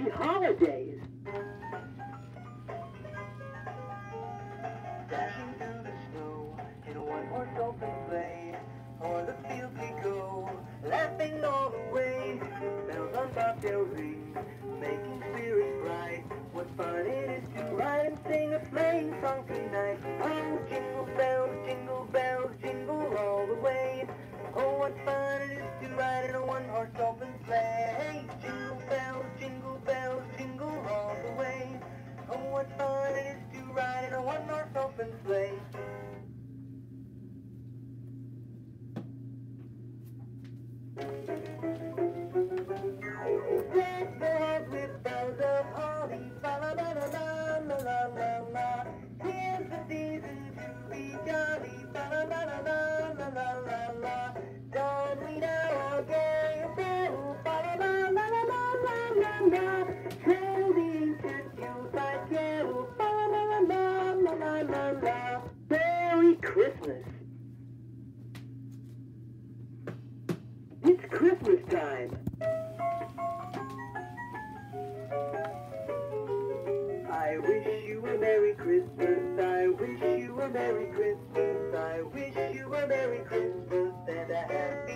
Happy holidays! Dashing through the snow in a one-horse open sleigh, o'er the fields we go, laughing all the way. Bells on bobtail ring, making spirits bright. What fun it is to ride and sing a sleighing song tonight. Oh, jingle bells, jingle all the way. Oh, what fun it is to ride in a one-horse open sleigh. Jingle bells, jingle all the way. Oh, what fun it is to ride in a one-horse open sleigh. Deck the halls with bells of holly, fa la la la la la la la. 'Tis the season to be jolly, fa la la la la la la la. Don't we now our gay apparel, fa la la la la la la la. Hail the ancient Yuletide carol, fa la la la la la la. Merry Christmas! It's Christmas time! I wish you a Merry Christmas, I wish you a Merry Christmas, I wish you a Merry Christmas and a Happy